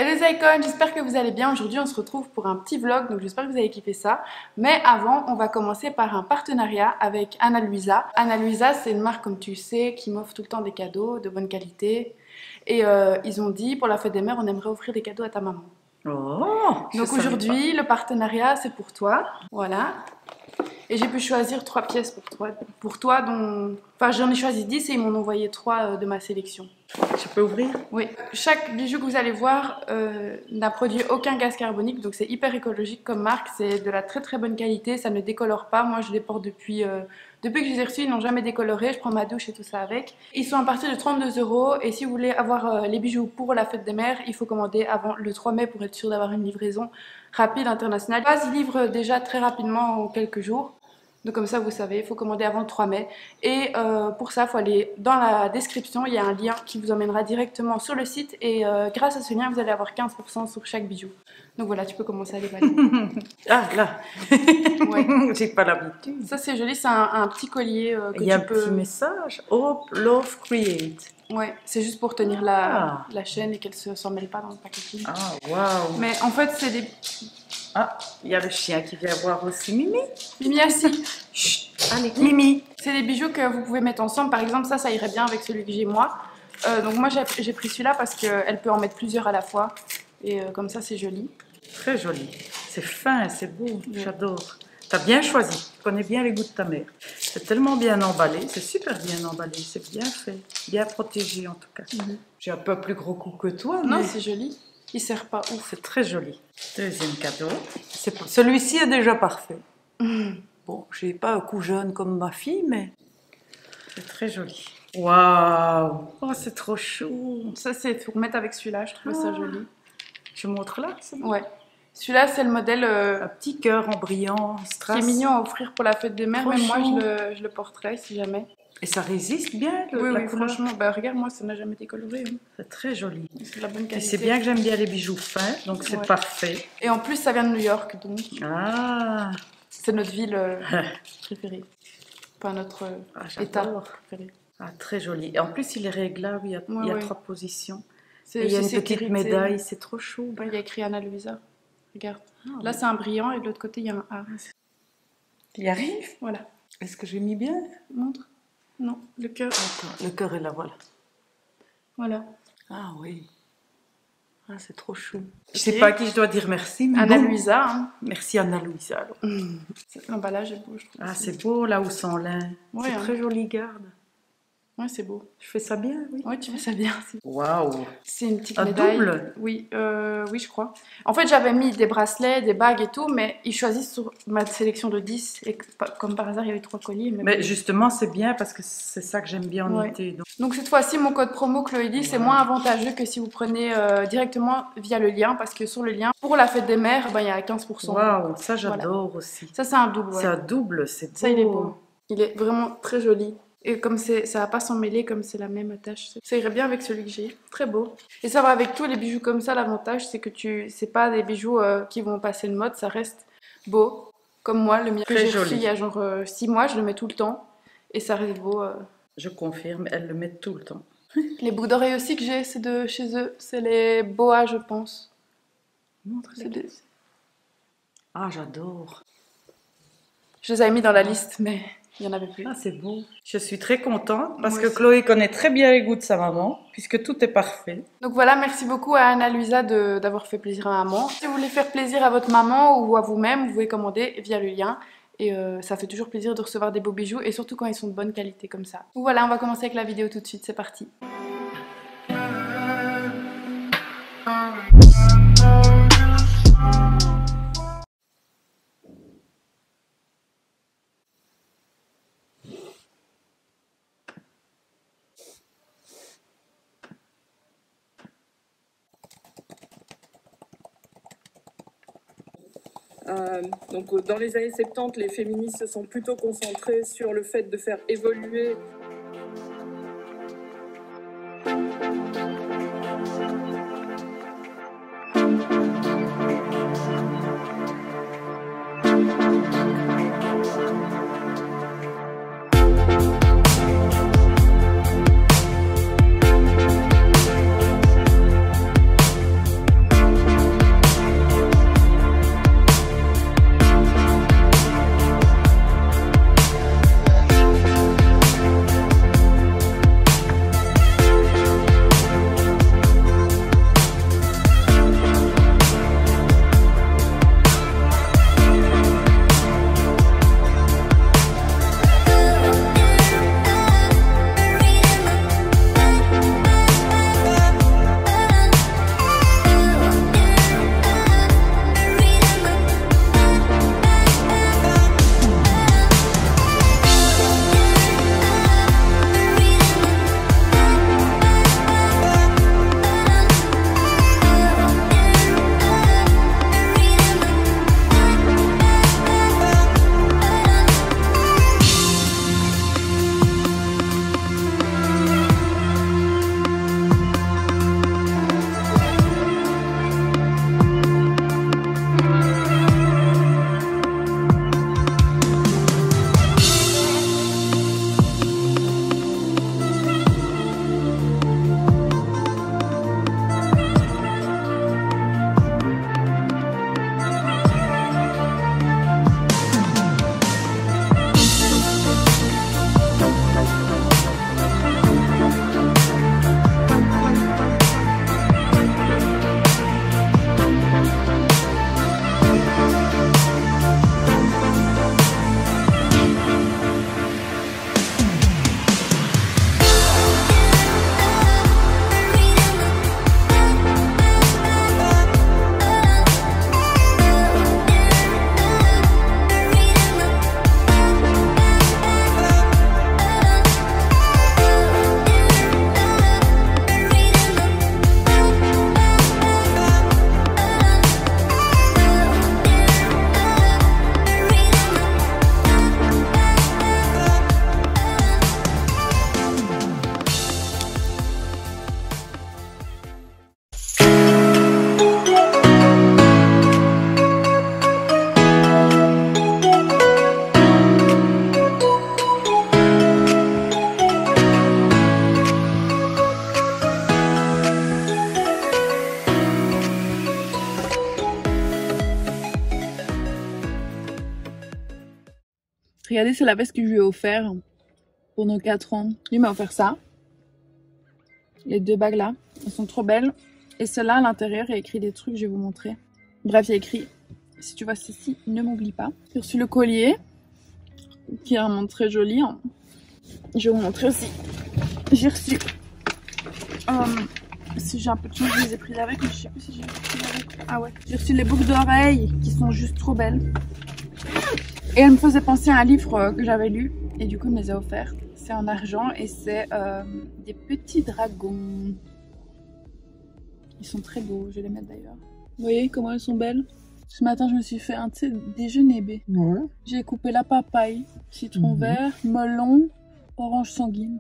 Hello les icônes, j'espère que vous allez bien. Aujourd'hui on se retrouve pour un petit vlog, donc j'espère que vous avez kiffé ça. Mais avant, on va commencer par un partenariat avec Ana Luisa. Ana Luisa, c'est une marque, comme tu sais, qui m'offre tout le temps des cadeaux de bonne qualité. Et ils ont dit, pour la fête des mères, on aimerait offrir des cadeaux à ta maman. Oh, Donc aujourd'hui, le partenariat, c'est pour toi. Voilà. Et j'ai pu choisir 3 pièces pour toi dont... Enfin, j'en ai choisi 10 et ils m'ont envoyé 3 de ma sélection. Je peux ouvrir? Oui. Chaque bijou que vous allez voir n'a produit aucun gaz carbonique, donc c'est hyper écologique comme marque. C'est de la très très bonne qualité, ça ne décolore pas. Moi, je les porte depuis que je les ai reçus, ils n'ont jamais décoloré. Je prends ma douche et tout ça avec. Ils sont à partir de 32 € et si vous voulez avoir les bijoux pour la fête des mères, il faut commander avant le 3 mai pour être sûr d'avoir une livraison rapide internationale. Ils livrent déjà très rapidement en quelques jours. Donc comme ça, vous savez, il faut commander avant le 3 mai. Et pour ça, il faut aller dans la description, il y a un lien qui vous emmènera directement sur le site. Et grâce à ce lien, vous allez avoir 15% sur chaque bijou. Donc voilà, tu peux commencer à les valider. Ah, là. Ouais. J'ai pas l'habitude. Ça, c'est joli, c'est un petit collier que tu peux... Il y a un petit message. Hope, love, create. Ouais, c'est juste pour tenir la chaîne et qu'elle ne s'en mêle pas dans le packaging. Ah, waouh. Mais en fait, c'est des... Ah, il y a le chien qui vient voir aussi. Mimi. Mimi assis. Chut, allez, Mimi. C'est des bijoux que vous pouvez mettre ensemble. Par exemple, ça irait bien avec celui que j'ai moi. Donc moi, j'ai pris celui-là parce qu'elle peut en mettre plusieurs à la fois. Et comme ça, c'est joli. Très joli. C'est fin, c'est beau. J'adore. T'as bien choisi. Tu connais bien les goûts de ta mère. C'est tellement bien emballé. C'est super bien emballé. C'est bien fait. Bien protégé en tout cas. J'ai un peu plus gros coup que toi. Non, mais... c'est joli. Il sert pas ouf. C'est très joli. Deuxième cadeau. Celui-ci est déjà parfait. Bon, j'ai pas un coup jaune comme ma fille, mais c'est très joli. Waouh! Oh, c'est trop chou. Ça, c'est pour mettre avec celui-là. Je trouve ça joli. Je montre là, c'est bon. Ouais. Celui-là, c'est le modèle... un petit cœur en brillant, strass. Qui est mignon à offrir pour la fête des mères. Trop Même moi, chou. je le porterai si jamais. Et ça résiste bien, la oui, couleur. franchement. Bah, regarde, moi, ça n'a jamais décoloré. Hein. C'est très joli. C'est de la bonne Et qualité. c'est bien que j'aime bien les bijoux fins, donc c'est parfait. Et en plus, ça vient de New York, donc... Ah! C'est notre ville préférée. Pas notre état préféré. Ah, très joli. Et en plus, il est réglable, il y a 3 positions. Et il y a une petite médaille, c'est trop chou. Il y a écrit Ana Luisa. Regarde. Là, c'est un brillant et de l'autre côté, il y a un A. Il y arrive? Voilà. Est-ce que j'ai mis bien? Montre. Non, le cœur. Attends, le cœur est là, voilà. Voilà. Ah oui. Ah, c'est trop chou. Je sais pas à qui je dois dire merci, mais Ana Luisa. Hein. Merci Ana Luisa. L'emballage est beau, je trouve. Ah, c'est beau là où sans lin. Ouais, c'est très joli, garde. Ouais, c'est beau. Je fais ça bien, oui. Oui, tu fais ça bien. Waouh. C'est une petite médaille. Double? Oui, oui, je crois. En fait, j'avais mis des bracelets, des bagues et tout, mais ils choisissent sur ma sélection de 10. Et comme par hasard, il y avait 3 colliers. Mais justement, c'est bien parce que c'est ça que j'aime bien en été. Donc cette fois-ci, mon code promo Chloé10, c'est moins avantageux que si vous prenez directement via le lien, parce que sur le lien, pour la fête des mères, il y a 15%. Waouh, ça j'adore aussi. Ça, c'est un double. C'est un double, c'est beau. Ça, il est beau. Il est vraiment très joli. Et comme ça va pas s'en mêler, comme c'est la même attache, ça irait bien avec celui que j'ai. Très beau. Et ça va avec tous les bijoux comme ça, l'avantage c'est que c'est pas des bijoux qui vont passer de mode, ça reste beau. Comme moi, le mien que j'ai reçu il y a genre 6 mois, je le mets tout le temps. Et ça reste beau. Je confirme, elles le mettent tout le temps. Les boucles d'oreilles aussi que j'ai, c'est de chez eux. C'est les boas, je pense. Montre-les. Ah, j'adore. Je les avais mis dans la liste, mais... il n'y en avait plus. Ah, c'est beau. Je suis très contente parce que Chloé connaît très bien les goûts de sa maman, puisque tout est parfait. Donc voilà, merci beaucoup à Ana Luisa d'avoir fait plaisir à maman. Si vous voulez faire plaisir à votre maman ou à vous-même, vous pouvez commander via le lien. Et ça fait toujours plaisir de recevoir des beaux bijoux, et surtout quand ils sont de bonne qualité comme ça. Donc voilà, on va commencer avec la vidéo tout de suite, c'est parti. Donc dans les années 70, les féministes se sont plutôt concentrées sur le fait de faire évoluer Regardez, c'est la veste que je lui ai offert pour nos 4 ans. Lui m'a offert ça. Les 2 bagues là, elles sont trop belles. Et celle-là, à l'intérieur, il y a écrit des trucs, je vais vous montrer. Bref, il y a écrit, si tu vois ceci, ne m'oublie pas. J'ai reçu le collier, qui est vraiment très joli. Hein. Je vais vous montrer aussi. J'ai reçu... si j'ai un peu de chance, je les ai prises avec, mais je sais plus si j'ai pris avec. Ah ouais. J'ai reçu les boucles d'oreilles, qui sont juste trop belles. Et elles me faisaient penser à un livre que j'avais lu, et du coup, elle me les a offerts. C'est en argent, et c'est des petits dragons. Ils sont très beaux, je vais les mettre d'ailleurs. Vous voyez comment elles sont belles? Ce matin, je me suis fait un déjeuner B. Ouais. J'ai coupé la papaye, citron vert, melon, orange sanguine.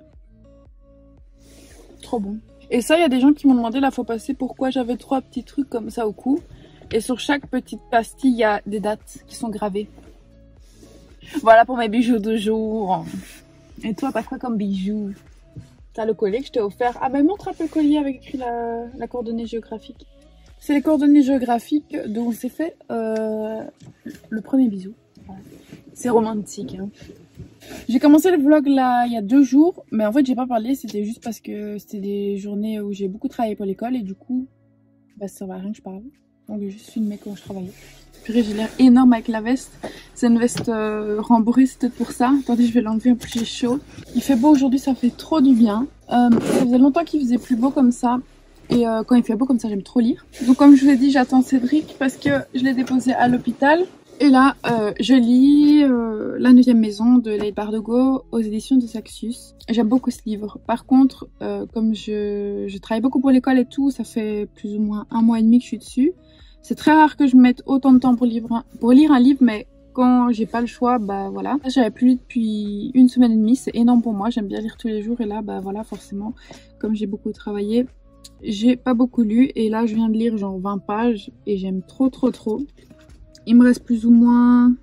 Trop bon. Et ça, il y a des gens qui m'ont demandé la fois passée pourquoi j'avais 3 petits trucs comme ça au cou. Et sur chaque petite pastille, il y a des dates qui sont gravées. Voilà pour mes bijoux de jour. Et toi, t'as quoi comme bijoux? T'as le collier que je t'ai offert. Ah ben montre un peu le collier avec écrit la coordonnée géographique. C'est les coordonnées géographiques dont on s'est fait le premier bisou. Voilà. C'est romantique. Hein. J'ai commencé le vlog là il y a 2 jours, mais en fait j'ai pas parlé, c'était juste parce que c'était des journées où j'ai beaucoup travaillé pour l'école et du coup bah, ça servait à rien que je parle. Donc j'ai juste filmé quand je travaillais. Purée, j'ai l'air énorme avec la veste. C'est une veste rembourrée, c'est peut-être pour ça. Attendez, je vais l'enlever un peu, j'ai chaud. Il fait beau aujourd'hui, ça fait trop du bien. Ça faisait longtemps qu'il faisait plus beau comme ça. Et quand il fait beau comme ça, j'aime trop lire. Donc comme je vous ai dit, j'attends Cédric parce que je l'ai déposé à l'hôpital. Et là, je lis La 9e maison de Leigh Bardugo aux éditions de Saxus. J'aime beaucoup ce livre. Par contre, comme je travaille beaucoup pour l'école et tout, ça fait plus ou moins 1 mois et demi que je suis dessus. C'est très rare que je mette autant de temps pour lire un livre, mais quand j'ai pas le choix, bah voilà. J'avais plus lu depuis 1 semaine et demie, c'est énorme pour moi. J'aime bien lire tous les jours et là, bah voilà, forcément, comme j'ai beaucoup travaillé, j'ai pas beaucoup lu. Et là, je viens de lire genre 20 pages et j'aime trop. Il me reste plus ou moins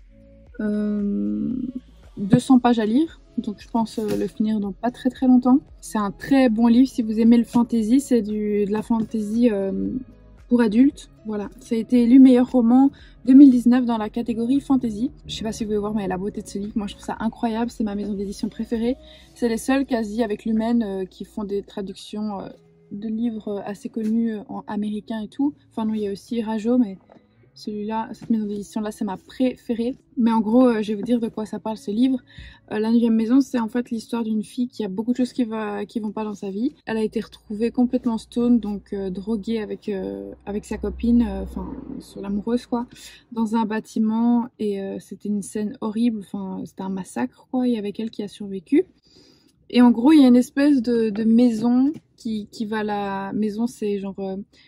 200 pages à lire, donc je pense le finir dans pas très longtemps. C'est un très bon livre si vous aimez le fantasy, c'est de la fantasy pour adultes. Voilà, ça a été élu meilleur roman 2019 dans la catégorie fantasy. Je sais pas si vous pouvez voir, mais la beauté de ce livre, moi je trouve ça incroyable, c'est ma maison d'édition préférée. C'est les seuls quasi avec l'Humaine qui font des traductions de livres assez connus en américain et tout. Enfin non, il y a aussi Rajo, mais celui-là, cette maison d'édition là, c'est ma préférée. Mais en gros, je vais vous dire de quoi ça parle ce livre. La 9e maison, c'est en fait l'histoire d'une fille qui a beaucoup de choses qui vont pas dans sa vie. Elle a été retrouvée complètement stone, donc droguée avec sa copine, enfin sur l'amoureuse quoi, dans un bâtiment et c'était une scène horrible. Enfin, c'était un massacre quoi. Il y avait elle qui a survécu. Et en gros, il y a une espèce de maison qui va la maison, c'est genre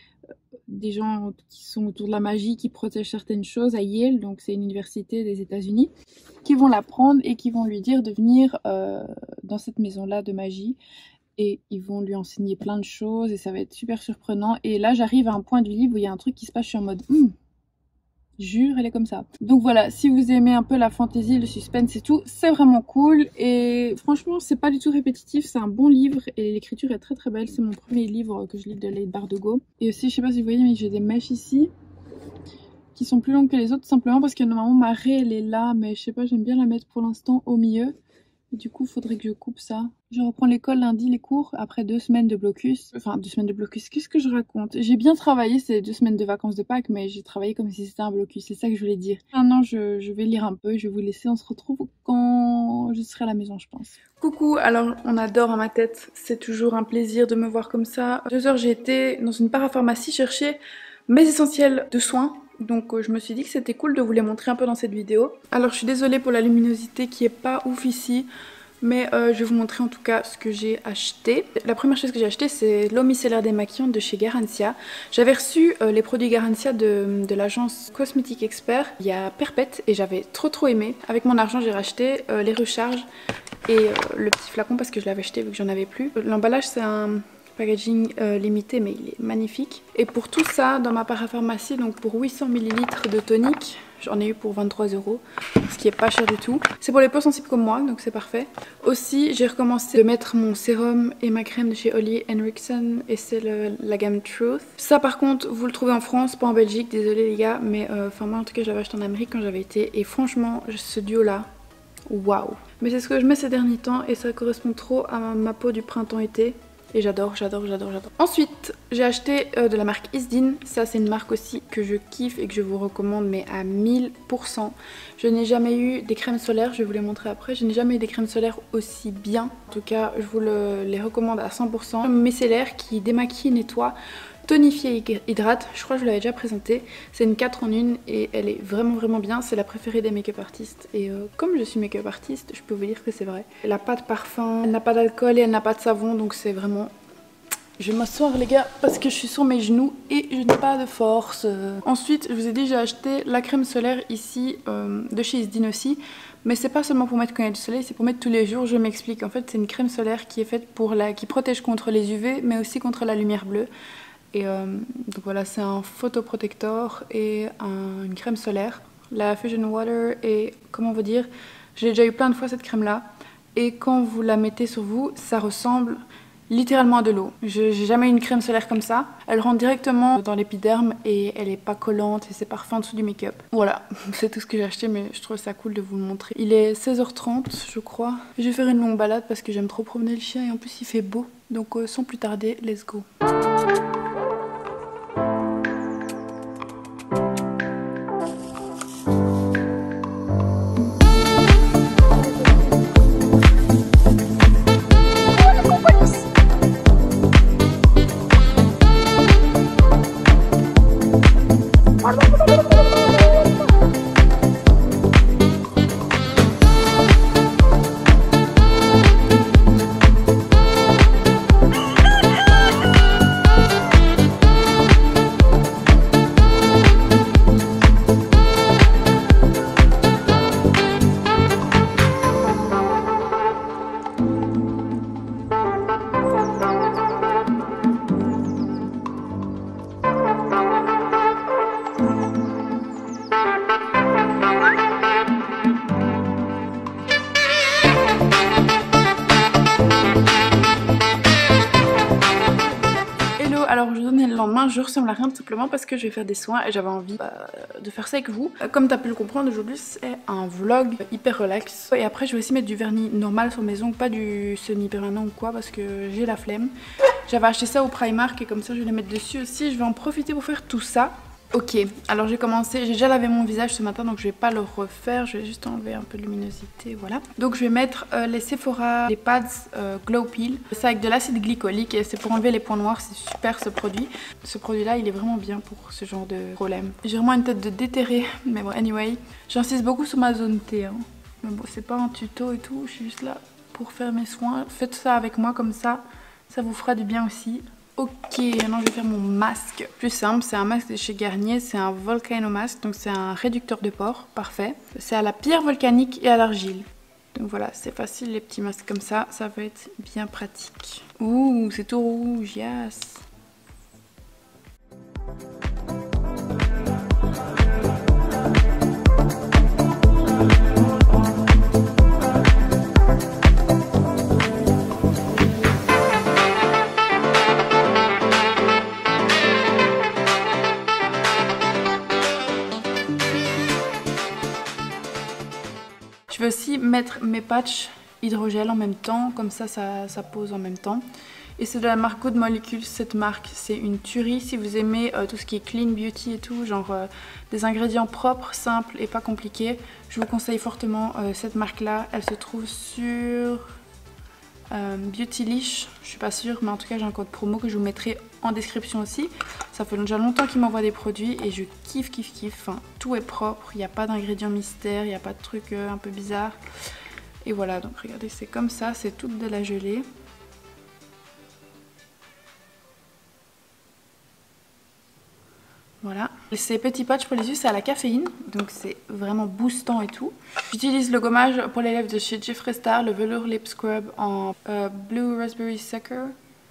des gens qui sont autour de la magie, qui protègent certaines choses à Yale, donc c'est une université des États-Unis, qui vont la prendre et qui vont lui dire de venir dans cette maison-là de magie. Et ils vont lui enseigner plein de choses et ça va être super surprenant. Et là, j'arrive à un point du livre où il y a un truc qui se passe, je suis en mode jure, elle est comme ça. Donc voilà, si vous aimez un peu la fantasy, le suspense et tout, c'est vraiment cool. Et franchement, c'est pas du tout répétitif, c'est un bon livre et l'écriture est très belle. C'est mon premier livre que je lis de Leigh Bardugo. Et aussi, je sais pas si vous voyez, mais j'ai des mèches ici qui sont plus longues que les autres, simplement parce que normalement ma raie elle est là, mais je sais pas, j'aime bien la mettre pour l'instant au milieu. Et du coup, il faudrait que je coupe ça. Je reprends l'école lundi, les cours, après 2 semaines de blocus. Enfin, 2 semaines de blocus, qu'est-ce que je raconte? J'ai bien travaillé ces 2 semaines de vacances de Pâques, mais j'ai travaillé comme si c'était un blocus, c'est ça que je voulais dire. Maintenant, je vais lire un peu, je vais vous laisser, on se retrouve quand je serai à la maison, je pense. Coucou, alors on adore à ma tête, c'est toujours un plaisir de me voir comme ça. 2 heures, j'ai été dans une parapharmacie chercher mes essentiels de soins. Donc je me suis dit que c'était cool de vous les montrer un peu dans cette vidéo. Alors je suis désolée pour la luminosité qui est pas ouf ici, mais je vais vous montrer en tout cas ce que j'ai acheté. La première chose que j'ai acheté, c'est l'eau micellaire démaquillante de chez Garantia. J'avais reçu les produits Garantia de l'agence Cosmétique Expert il y a perpète et j'avais trop aimé. Avec mon argent j'ai racheté les recharges et le petit flacon parce que je l'avais acheté vu que j'en avais plus. L'emballage c'est un packaging limité mais il est magnifique. Et pour tout ça dans ma parapharmacie, donc pour 800 ml de tonique, j'en ai eu pour 23 €, ce qui est pas cher du tout. C'est pour les peaux sensibles comme moi, donc c'est parfait. Aussi, j'ai recommencé de mettre mon sérum et ma crème de chez Olly Henriksen et c'est la gamme Truth. Ça par contre, vous le trouvez en France, pas en Belgique, désolé les gars, mais enfin moi en tout cas j'avais acheté en Amérique quand j'avais été et franchement ce duo là, waouh. Mais c'est ce que je mets ces derniers temps et ça correspond trop à ma peau du printemps-été. Et j'adore, j'adore, j'adore, j'adore. Ensuite, j'ai acheté de la marque Isdin. Ça, c'est une marque aussi que je kiffe et que je vous recommande, mais à 1000%. Je n'ai jamais eu des crèmes solaires, je vais vous les montrer après. Je n'ai jamais eu des crèmes solaires aussi bien. En tout cas, je vous les recommande à 100%. Micellaire qui démaquille, nettoie, tonifie et hydrate. Je crois que je vous l'avais déjà présenté. C'est une 4 en 1 et elle est vraiment vraiment bien. C'est la préférée des make-up artistes. Et comme je suis make-up artiste, je peux vous dire que c'est vrai. Elle n'a pas de parfum, elle n'a pas d'alcool et elle n'a pas de savon. Donc c'est vraiment... Je vais m'asseoir les gars parce que je suis sur mes genoux et je n'ai pas de force. Ensuite, je vous ai dit, j'ai acheté la crème solaire ici de chez Isdin aussi. Mais c'est pas seulement pour mettre quand il y a du soleil, c'est pour mettre tous les jours. Je m'explique. En fait, c'est une crème solaire qui est faite qui protège contre les UV mais aussi contre la lumière bleue. Et donc voilà, c'est un photoprotecteur et une crème solaire. La Fusion Water est, comment vous dire, j'ai déjà eu plein de fois cette crème là. Et quand vous la mettez sur vous, ça ressemble littéralement à de l'eau. J'ai jamais eu une crème solaire comme ça. Elle rentre directement dans l'épiderme et elle est pas collante et c'est parfait en dessous du make-up. Voilà, c'est tout ce que j'ai acheté mais je trouve ça cool de vous le montrer. Il est 16h30 je crois. Je vais faire une longue balade parce que j'aime trop promener le chien et en plus il fait beau. Donc sans plus tarder, let's go. Alors je donnais le lendemain, je ressemble à rien tout simplement parce que je vais faire des soins et j'avais envie de faire ça avec vous. Comme tu as pu le comprendre, aujourd'hui c'est un vlog hyper relax. Et après je vais aussi mettre du vernis normal sur mes ongles, pas du semi-permanent ou quoi parce que j'ai la flemme. J'avais acheté ça au Primark et comme ça je vais les mettre dessus aussi. Je vais en profiter pour faire tout ça. Ok, alors j'ai commencé, j'ai déjà lavé mon visage ce matin donc je vais pas le refaire, je vais juste enlever un peu de luminosité, voilà. Donc je vais mettre les Sephora, les pads Glow Peel, c'est avec de l'acide glycolique et c'est pour enlever les points noirs, c'est super ce produit. Ce produit là il est vraiment bien pour ce genre de problème. J'ai vraiment une tête de déterré, mais bon anyway, j'insiste beaucoup sur ma zone T, hein. Mais bon c'est pas un tuto et tout, je suis juste là pour faire mes soins, faites ça avec moi comme ça vous fera du bien aussi. Ok, maintenant je vais faire mon masque. Plus simple, c'est un masque de chez Garnier, c'est un Volcano Mask, donc c'est un réducteur de pores, parfait. C'est à la pierre volcanique et à l'argile. Donc voilà, c'est facile les petits masques comme ça va être bien pratique. Ouh, c'est tout rouge, yes. Je vais aussi mettre mes patchs hydrogel en même temps, comme ça pose en même temps. Et c'est de la marque Good Molecules, cette marque c'est une tuerie si vous aimez tout ce qui est clean beauty et tout, genre des ingrédients propres, simples et pas compliqués. Je vous conseille fortement cette marque là, elle se trouve sur Beautylish, je suis pas sûre, mais en tout cas j'ai un code promo que je vous mettrai en description aussi. Ça fait déjà longtemps qu'ils m'envoient des produits et je kiffe. Enfin, tout est propre, il n'y a pas d'ingrédients mystères, il n'y a pas de trucs un peu bizarres. Et voilà, donc regardez, c'est comme ça, c'est toute de la gelée. Voilà. Ces petits patchs pour les yeux, c'est à la caféine, donc c'est vraiment boostant et tout. J'utilise le gommage pour les lèvres de chez Jeffree Star, le Velour Lip Scrub en Blue Raspberry Sucker.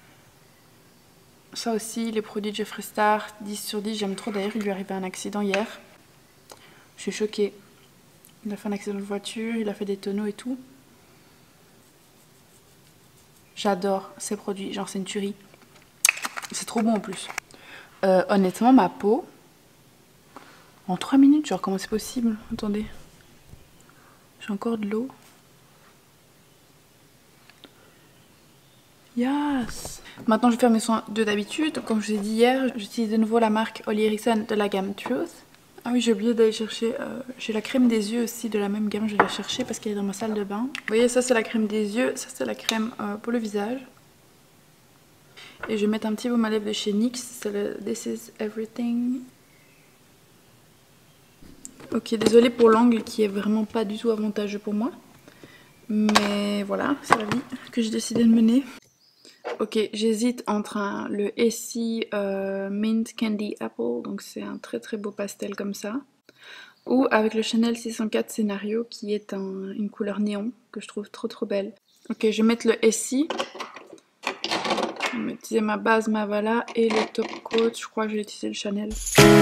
Ça aussi, les produits de Jeffree Star, 10 sur 10, j'aime trop. D'ailleurs, il lui est arrivé un accident hier. Je suis choquée. Il a fait un accident de voiture, il a fait des tonneaux et tout. J'adore ces produits, genre c'est une tuerie. C'est trop bon en plus. Honnêtement, ma peau, en 3 minutes, genre comment c'est possible? Attendez, j'ai encore de l'eau. Yes. Maintenant je vais faire mes soins de d'habitude. Comme je vous ai dit hier, j'utilise de nouveau la marque Olly Ericsson de la gamme Truth. Ah oui, j'ai oublié d'aller chercher, j'ai la crème des yeux aussi de la même gamme, je vais la chercher parce qu'elle est dans ma salle de bain. Vous voyez, ça c'est la crème des yeux, ça c'est la crème pour le visage. Et je vais mettre un petit baume à lèvres de chez NYX, c'est le This Is Everything. Ok, désolée pour l'angle qui est vraiment pas du tout avantageux pour moi. Mais voilà, c'est la vie que j'ai décidé de mener. Ok, j'hésite entre le Essie Mint Candy Apple, donc c'est un très très beau pastel comme ça, ou avec le Chanel 604 Scénario qui est une couleur néon que je trouve trop trop belle. Ok, je vais mettre le Essie, je vais utiliser ma base Mavala et le top coat, je crois que je vais utiliser le Chanel.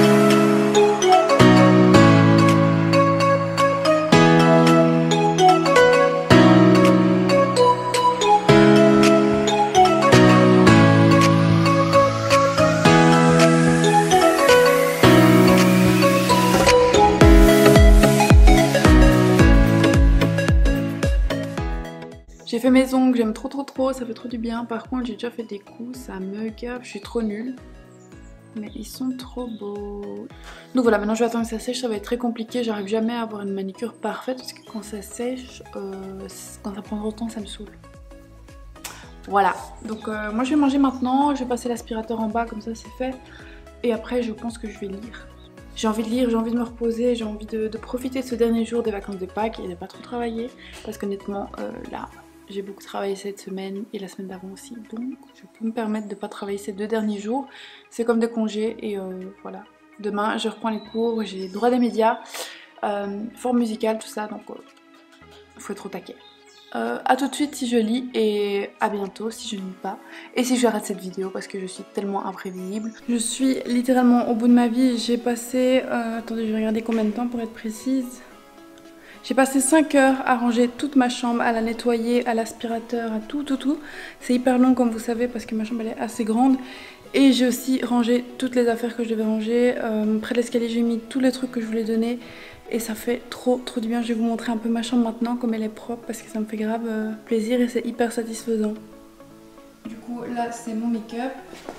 J'ai fait mes ongles, j'aime trop, ça fait trop du bien. Par contre, j'ai déjà fait des coups, ça me gave, je suis trop nulle. Mais ils sont trop beaux. Donc voilà, maintenant je vais attendre que ça sèche, ça va être très compliqué. J'arrive jamais à avoir une manicure parfaite parce que quand ça sèche, quand ça prend trop de temps, ça me saoule. Voilà, donc moi je vais manger maintenant, je vais passer l'aspirateur en bas, comme ça c'est fait. Et après, je pense que je vais lire. J'ai envie de lire, j'ai envie de me reposer, j'ai envie de profiter de ce dernier jour des vacances de Pâques et de pas trop travailler. Parce qu'honnêtement, là... j'ai beaucoup travaillé cette semaine et la semaine d'avant aussi, donc je peux me permettre de ne pas travailler ces 2 derniers jours. C'est comme des congés et voilà. Demain, je reprends les cours, j'ai droit des médias, forme musicale, tout ça, donc il faut être au taquet. A tout de suite si je lis et à bientôt si je ne lis pas. Et si j'arrête cette vidéo parce que je suis tellement imprévisible. Je suis littéralement au bout de ma vie, j'ai passé, attendez je vais regarder combien de temps pour être précise. J'ai passé 5 heures à ranger toute ma chambre, à la nettoyer, à l'aspirateur, à tout. C'est hyper long comme vous savez parce que ma chambre elle est assez grande. Et j'ai aussi rangé toutes les affaires que je devais ranger. Près de l'escalier j'ai mis tous les trucs que je voulais donner. Et ça fait trop du bien. Je vais vous montrer un peu ma chambre maintenant comme elle est propre parce que ça me fait grave plaisir et c'est hyper satisfaisant. Du coup là c'est mon make-up.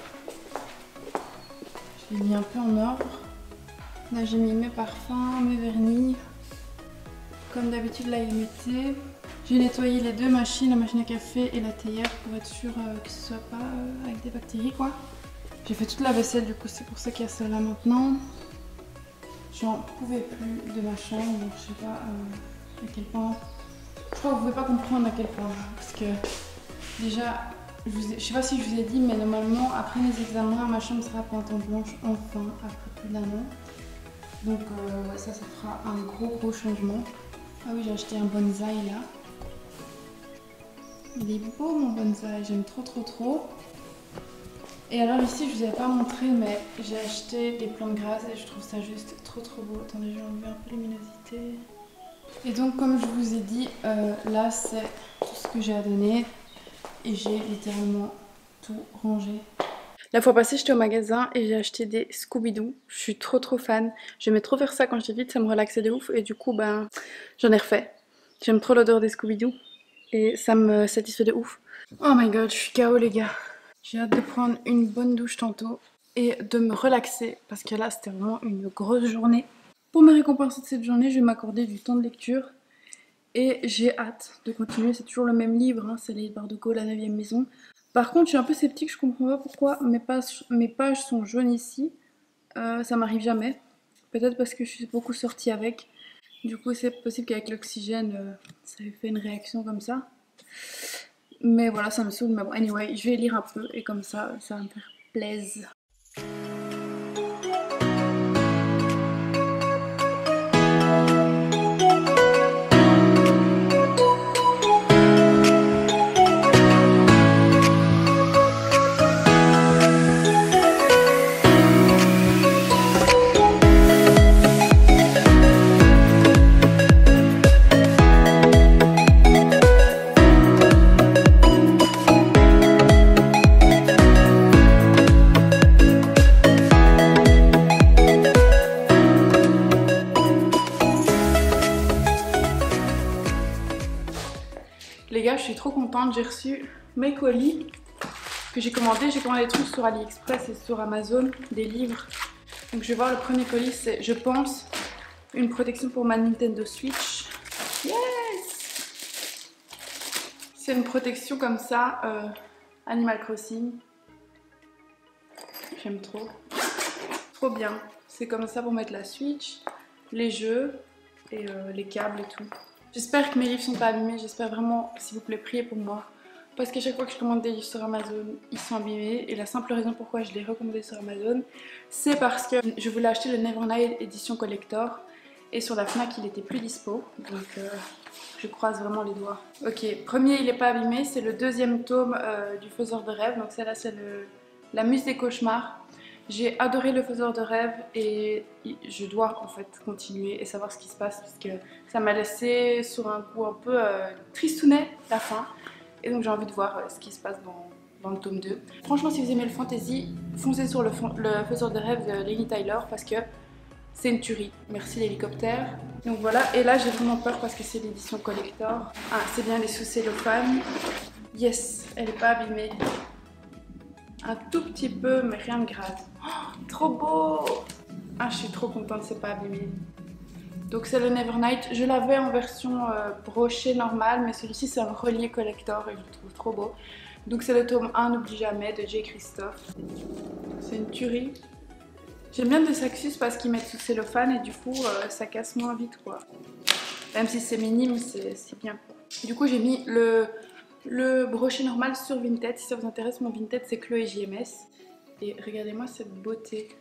Je l'ai mis un peu en ordre. Là j'ai mis mes parfums, mes vernis. Comme d'habitude là il mettait. J'ai nettoyé les 2 machines, la machine à café et la théière pour être sûre que ce soit pas avec des bactéries quoi. J'ai fait toute la vaisselle du coup c'est pour ça qu'il y a celle-là maintenant. J'en pouvais plus de ma chambre donc je sais pas à quel point. Je crois que vous pouvez pas comprendre à quel point parce que déjà je sais pas si je vous ai dit mais normalement après mes examens ma chambre sera peinte en blanche enfin après plus d'1 an. Donc ouais, ça fera un gros changement. Ah oui j'ai acheté un bonsaï là. Il est beau mon bonsaï, j'aime trop. Et alors ici je vous avais pas montré mais j'ai acheté des plantes grasses et je trouve ça juste trop beau. Attendez je vais enlever un peu de luminosité. Et donc comme je vous ai dit là c'est tout ce que j'ai à donner et j'ai littéralement tout rangé. La fois passée j'étais au magasin et j'ai acheté des Scooby-Doo. Je suis trop fan. J'aimais trop faire ça quand j'étais petite, ça me relaxait de ouf et du coup ben j'en ai refait. J'aime trop l'odeur des Scooby-Doo et ça me satisfait de ouf. Oh my god je suis KO les gars. J'ai hâte de prendre une bonne douche tantôt et de me relaxer parce que là c'était vraiment une grosse journée. Pour me récompenser de cette journée je vais m'accorder du temps de lecture et j'ai hâte de continuer. C'est toujours le même livre, hein, c'est les Bardugo, la 9e maison. Par contre je suis un peu sceptique, je comprends pas pourquoi mes pages sont jaunes ici. Ça m'arrive jamais. Peut-être parce que je suis beaucoup sortie avec. Du coup c'est possible qu'avec l'oxygène ça ait fait une réaction comme ça. Mais voilà ça me saoule, mais bon anyway je vais lire un peu et comme ça va me faire plaisir. je suis trop contente, j'ai reçu mes colis que j'ai commandés. J'ai commandé des trucs sur AliExpress et sur Amazon, des livres. Donc je vais voir, le premier colis, c'est, je pense, une protection pour ma Nintendo Switch. Yes! C'est une protection comme ça, Animal Crossing. J'aime trop. Trop bien. C'est comme ça pour mettre la Switch, les jeux et les câbles et tout. J'espère que mes livres sont pas abîmés. J'espère vraiment, s'il vous plaît, priez pour moi. Parce qu'à chaque fois que je commande des livres sur Amazon, ils sont abîmés. Et la simple raison pourquoi je les recommandé sur Amazon, c'est parce que je voulais acheter le Nevernight édition collector. Et sur la Fnac, il était plus dispo. Donc je croise vraiment les doigts. Ok, premier, il n'est pas abîmé. C'est le deuxième tome du Faiseur de rêves. Donc celle-là, c'est la Muse des cauchemars. J'ai adoré le Faiseur de rêves et je dois en fait continuer et savoir ce qui se passe parce que ça m'a laissé sur un coup un peu tristounet la fin. Et donc j'ai envie de voir ce qui se passe dans le tome 2. Franchement, si vous aimez le fantasy, foncez sur le Faiseur de rêves de Lenny Tyler parce que c'est une tuerie. Merci l'hélicoptère. Donc voilà, et là j'ai vraiment peur parce que c'est l'édition collector. Ah, c'est bien les sous-cellophane. Yes, elle n'est pas abîmée. Un tout petit peu, mais rien de grave. Oh, trop beau! Ah, je suis trop contente, c'est pas abîmé. Donc c'est le Nevernight. Je l'avais en version brochée normale, mais celui-ci c'est un relié collector et je le trouve trop beau. Donc c'est le tome 1, N'oublie jamais, de J. Christophe. C'est une tuerie. J'aime bien de Saxus parce qu'ils mettent sous cellophane et du coup ça casse moins vite quoi. Même si c'est minime, c'est bien quoi. Du coup j'ai mis le brochet normal sur Vinted. Si ça vous intéresse, mon Vinted c'est Chloé JMS. Et regardez-moi cette beauté.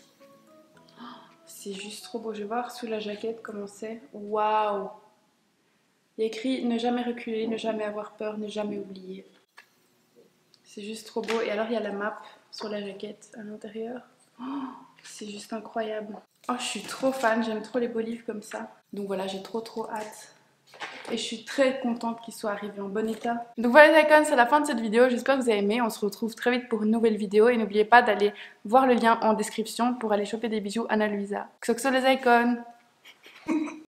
C'est juste trop beau. Je vais voir sous la jaquette comment c'est. Waouh! Il y a écrit ne jamais reculer, ne jamais avoir peur, ne jamais oublier. C'est juste trop beau. Et alors il y a la map sur la jaquette à l'intérieur. Oh, c'est juste incroyable. Oh, je suis trop fan. J'aime trop les beaux livres comme ça. Donc voilà, j'ai trop hâte. Et je suis très contente qu'il soit arrivé en bon état. Donc voilà les icônes, c'est la fin de cette vidéo. J'espère que vous avez aimé. On se retrouve très vite pour une nouvelle vidéo. Et n'oubliez pas d'aller voir le lien en description pour aller choper des bijoux Ana Luisa. Xoxo les icônes.